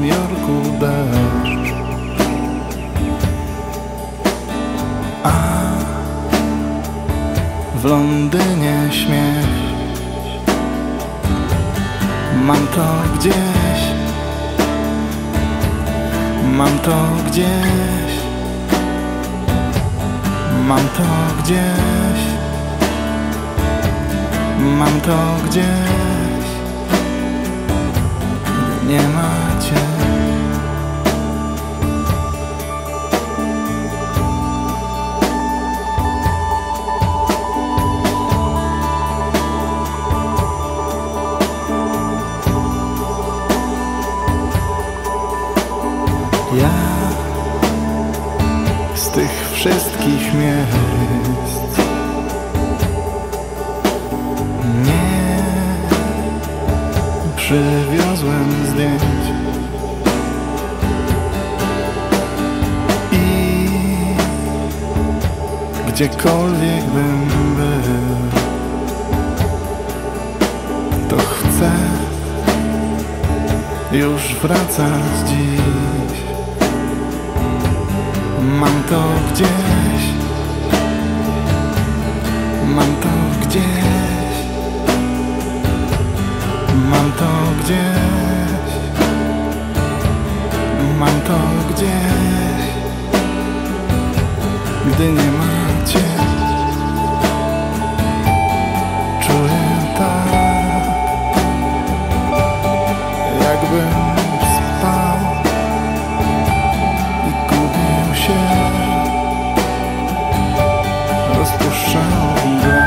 Nowym Jorku deszcz, a w Londynie śmiech. Mam to gdzieś, mam to gdzieś, mam to gdzieś, mam to gdzieś, gdy nie ma cię. Ja z tych wszystkich miejsc nie przywiozłem zdjęć i gdziekolwiek bym był, to chcę już wracać dziś. Mam to gdzieś, mam to gdzieś, mam to gdzieś, mam to gdzieś, gdy nie ma cię. Czuję tak, jakbym spał i gubił się, rozpuszczał mgłę.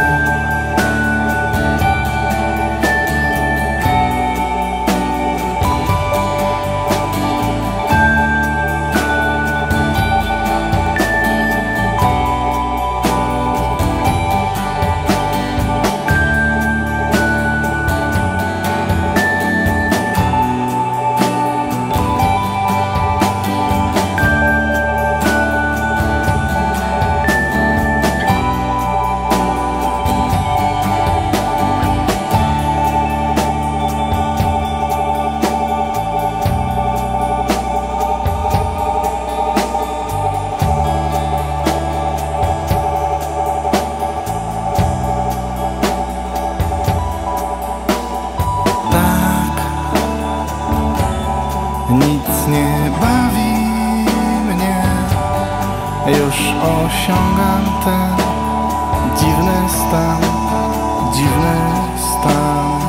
Nic nie bawi mnie, już osiągam ten dziwny stan, dziwny stan.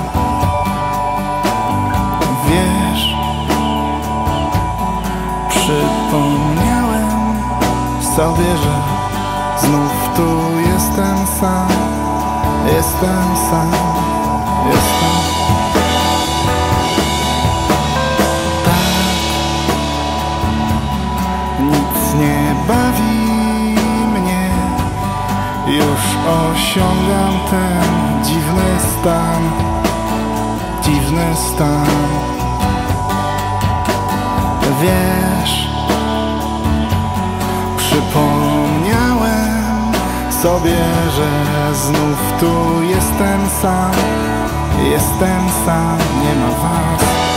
Wiesz, przypomniałem sobie, że znów tu jestem sam, jestem sam, jestem. Nie bawi mnie, już osiągam ten dziwny stan, dziwny stan. Wiesz, przypomniałem sobie, że znów tu jestem sam, nie ma was.